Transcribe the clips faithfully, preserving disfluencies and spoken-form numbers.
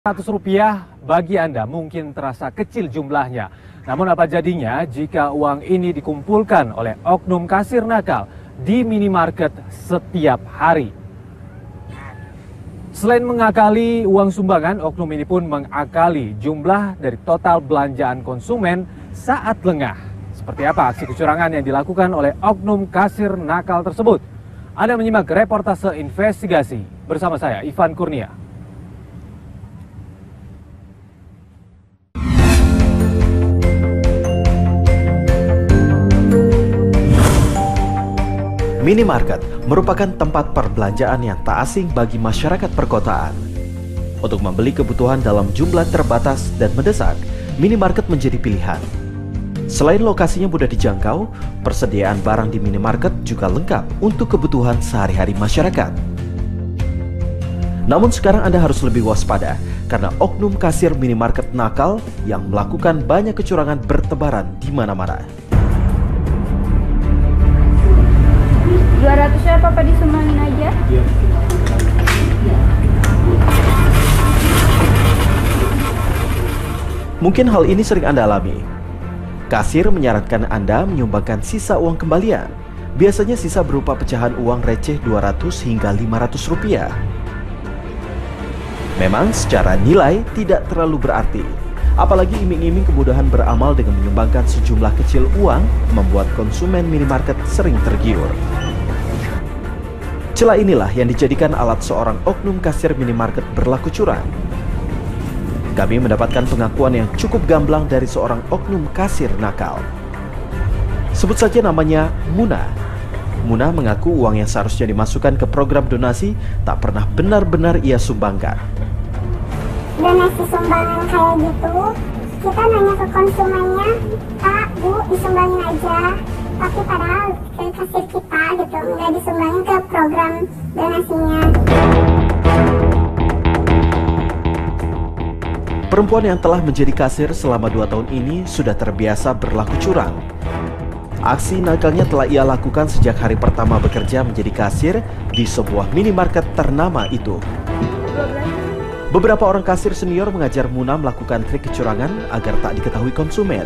seratus rupiah bagi Anda mungkin terasa kecil jumlahnya. Namun apa jadinya jika uang ini dikumpulkan oleh oknum kasir nakal di minimarket setiap hari? Selain mengakali uang sumbangan, oknum ini pun mengakali jumlah dari total belanjaan konsumen saat lengah. Seperti apa aksi kecurangan yang dilakukan oleh oknum kasir nakal tersebut? Anda menyimak reportase investigasi bersama saya, Ivan Kurnia. Minimarket merupakan tempat perbelanjaan yang tak asing bagi masyarakat perkotaan. Untuk membeli kebutuhan dalam jumlah terbatas dan mendesak, minimarket menjadi pilihan. Selain lokasinya mudah dijangkau, persediaan barang di minimarket juga lengkap untuk kebutuhan sehari-hari masyarakat. Namun sekarang Anda harus lebih waspada karena oknum kasir minimarket nakal yang melakukan banyak kecurangan bertebaran di mana-mana. dua ratusnya apa-apa disumbangin aja? Iya. Mungkin hal ini sering Anda alami. Kasir menyarankan Anda menyumbangkan sisa uang kembalian. Biasanya sisa berupa pecahan uang receh dua ratus hingga lima ratus rupiah. Memang secara nilai tidak terlalu berarti. Apalagi iming-iming kemudahan beramal dengan menyumbangkan sejumlah kecil uang membuat konsumen minimarket sering tergiur. Celah inilah yang dijadikan alat seorang oknum kasir minimarket berlaku curang. Kami mendapatkan pengakuan yang cukup gamblang dari seorang oknum kasir nakal. Sebut saja namanya Muna. Muna mengaku uang yang seharusnya dimasukkan ke program donasi tak pernah benar-benar ia sumbangkan. Donasi sumbangan kayak gitu, kita nanya ke konsumennya, Pak, Bu, disumbangin aja. Tapi padahal ke kasir kita gitu, nggak disumbangin ke program donasinya. Perempuan yang telah menjadi kasir selama dua tahun ini sudah terbiasa berlaku curang. Aksi nakalnya telah ia lakukan sejak hari pertama bekerja menjadi kasir di sebuah minimarket ternama itu. Beberapa orang kasir senior mengajar Muna melakukan trik kecurangan agar tak diketahui konsumen.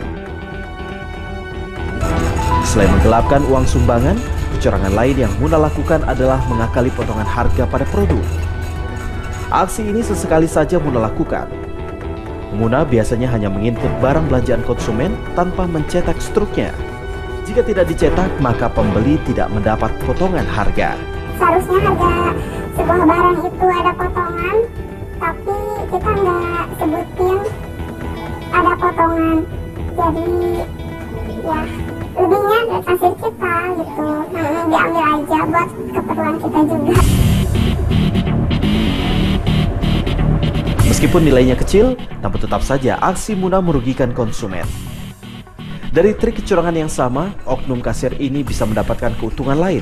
Selain menggelapkan uang sumbangan, kecurangan lain yang Muna lakukan adalah mengakali potongan harga pada produk. Aksi ini sesekali saja Muna lakukan. Muna biasanya hanya menginput barang belanjaan konsumen tanpa mencetak struknya. Jika tidak dicetak, maka pembeli tidak mendapat potongan harga. Seharusnya harga sebuah barang itu ada potongan, tapi kita nggak sebutin ada potongan. Jadi ya lebihnya dari kasir kita gitu, nah, diambil aja buat keperluan kita juga. Meskipun nilainya kecil, namun tetap saja aksi Muna merugikan konsumen. Dari trik kecurangan yang sama, oknum kasir ini bisa mendapatkan keuntungan lain.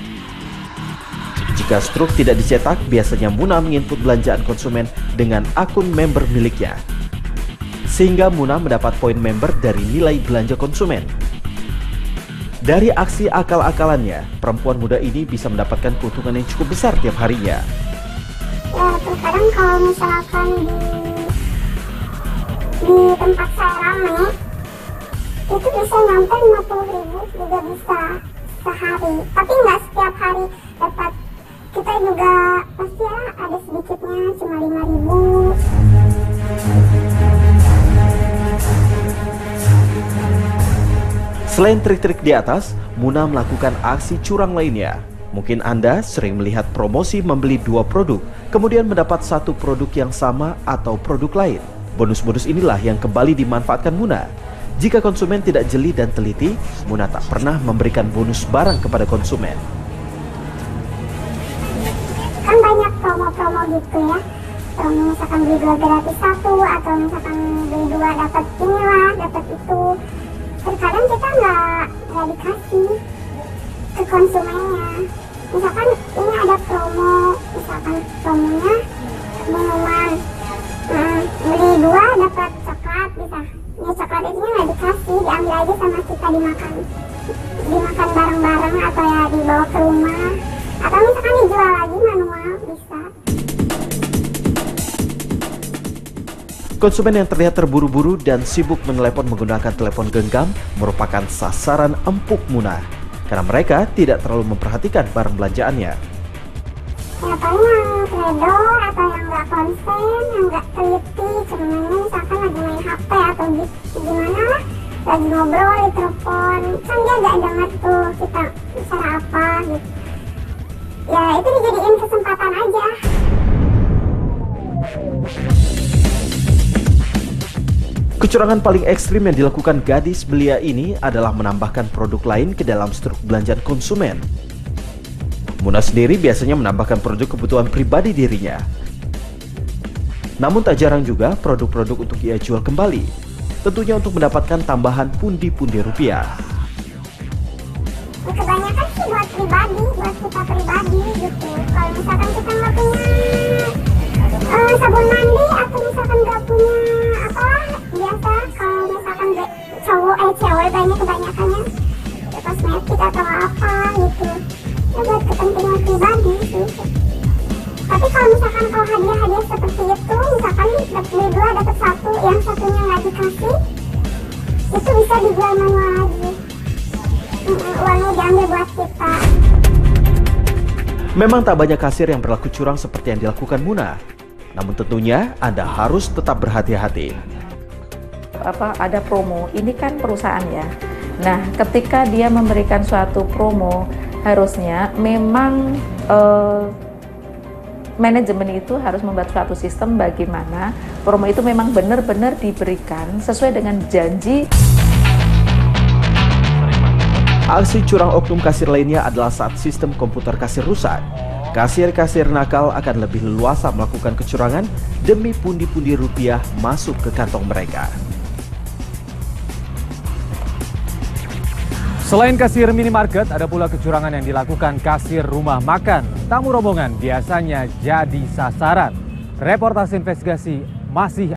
Jika struk tidak dicetak, biasanya Muna menginput belanjaan konsumen dengan akun member miliknya. Sehingga Muna mendapat poin member dari nilai belanja konsumen. Dari aksi akal-akalannya, perempuan muda ini bisa mendapatkan keuntungan yang cukup besar tiap harinya. Ya, terkadang kalau misalkan di di tempat saya rame, itu bisa nyampe lima puluh ribu juga bisa sehari. Tapi nggak setiap hari dapat. Kita juga pasti ya ada sedikitnya cuma lima ribu. Selain trik-trik di atas, Muna melakukan aksi curang lainnya. Mungkin Anda sering melihat promosi membeli dua produk, kemudian mendapat satu produk yang sama atau produk lain. Bonus-bonus inilah yang kembali dimanfaatkan Muna. Jika konsumen tidak jeli dan teliti, Muna tak pernah memberikan bonus barang kepada konsumen. Kan banyak promo-promo gitu ya. Promo misalkan beli dua gratis satu, atau misalkan beli dua dapat inilah, dapat itu. Terkadang kita nggak nggak dikasih ke konsumennya. Misalkan ini ada promo, misalkan promonya minuman, nah, beli dua dapat coklat bisa. Ya coklat itu nggak dikasih, diambil aja sama kita dimakan, dimakan bareng-bareng atau ya dibawa ke rumah, atau misalkan dijual lagi manual bisa. Konsumen yang terlihat terburu-buru dan sibuk menelepon menggunakan telepon genggam merupakan sasaran empuk Muna karena mereka tidak terlalu memperhatikan barang belanjaannya. Ya paling yang trader atau yang nggak konsen, yang nggak teliti, cuman misalkan lagi main H P atau gimana lah, lagi ngobrol di telepon, kan dia nggak dengar tuh kita bicara apa gitu. Ya itu dijadiin kesempatan aja. Kecurangan paling ekstrim yang dilakukan gadis belia ini adalah menambahkan produk lain ke dalam struk belanjaan konsumen. Muna sendiri biasanya menambahkan produk kebutuhan pribadi dirinya. Namun tak jarang juga produk-produk untuk ia jual kembali, tentunya untuk mendapatkan tambahan pundi-pundi rupiah. Kebanyakan sih buat pribadi, buat kita pribadi gitu. Kalau misalkan kita nggak punya uh, sabun mandi atau misalkan nggak punya apa, biasa kalau misalkan cowok eh cewek banyak kebanyakannya ya, kosmetik atau apa gitu. Ya buat kepentingan pribadi sih. Tapi kalau misalkan kalau hadiah-hadiah seperti itu, misalkan beli dua dapat satu, yang satunya nggak dikasih, itu bisa dijual manual lagi. Uangnya diambil buat kita. Memang tak banyak kasir yang berlaku curang seperti yang dilakukan Muna. Namun tentunya Anda harus tetap berhati-hati. Apa ada promo, ini kan perusahaan ya. Nah, ketika dia memberikan suatu promo, harusnya memang eh, manajemen itu harus membuat suatu sistem bagaimana promo itu memang benar-benar diberikan sesuai dengan janji. Aksi curang oknum kasir lainnya adalah saat sistem komputer kasir rusak. Kasir-kasir nakal akan lebih leluasa melakukan kecurangan demi pundi-pundi rupiah masuk ke kantong mereka. Selain kasir minimarket, ada pula kecurangan yang dilakukan kasir rumah makan. Tamu rombongan biasanya jadi sasaran. Reportase investigasi masih